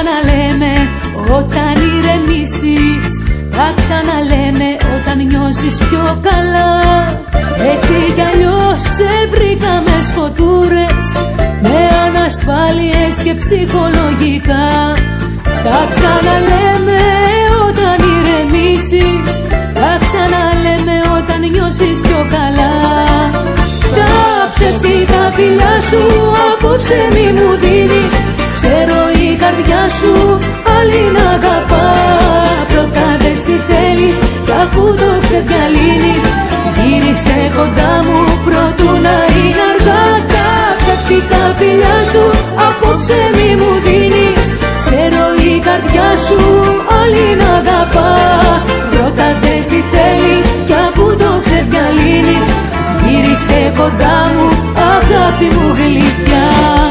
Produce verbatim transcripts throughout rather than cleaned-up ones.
ξαναλέμε όταν ηρεμήσεις, θα ξαναλέμε όταν νιώσεις πιο καλά. Έτσι κι αλλιώς σε βρήκαμε σκοτούρες, με ανασφάλειες και ψυχολογικά. Θα ξαναλέμε όταν ηρεμήσεις, θα ξαναλέμε όταν νιώσεις πιο καλά. Τα ψεύτικα φιλιά σου απόψε μη μου δίνεις, ξέρω η καρδιά σου άλλη να αγαπά. Πρώτα δες τι θέλεις κι αφού το ξεδιαλύνεις, γύρισε κοντά μου προτού να είναι αργά. Τα ψεύτικα φιλιά σου απόψε μη μου δίνεις, ξέρω η καρδιά σου άλλη να αγαπά. Πρώτα δες τι θέλεις κι αφού το ξεδιαλύνεις, γύρισε κοντά μου αγάπη μου γλυκιά.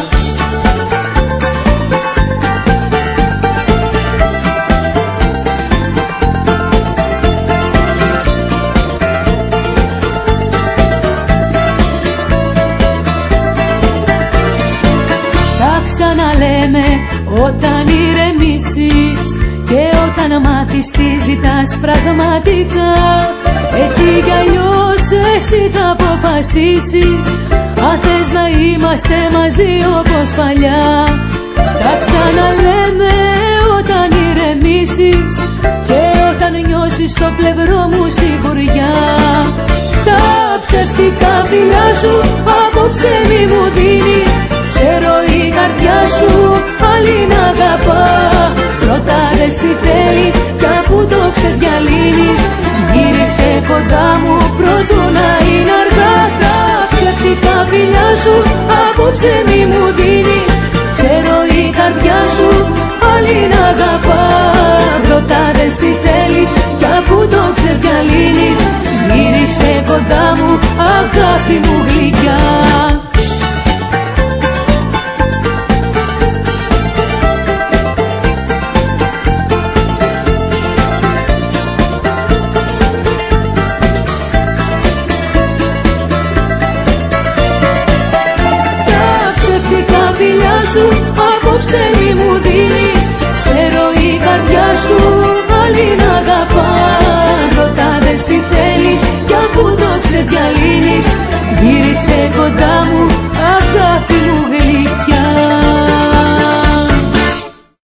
Ξαναλέμε όταν ηρεμήσεις και όταν μάθεις τι ζητάς πραγματικά. Έτσι κι αλλιώς εσύ θα αποφασίσεις αν θες να είμαστε μαζί όπως παλιά. Τα ξαναλέμε όταν ηρεμήσεις και όταν νιώσεις στο πλευρό μου σιγουριά. Τα ψεύτικα φιλιά σου απόψε μη μου δίνεις, ξέρω η καρδιά σου άλλη να αγαπά. Πρώτα δες τι θέλεις κι αφού το ξεδιαλύνεις, γύρισε κοντά μου προτού να είναι αργά. Τα ψεύτικα φιλιά σου απόψε μη μου δίνεις, ξέρω η καρδιά σου άλλη να αγαπά. Πρώτα δες τι θέλεις κι αφού το ξεδιαλύνεις, γύρισε κοντά μου αγάπη μου γλυκιά. Απόψε μη μου δίνεις, ξέρω η καρδιά σου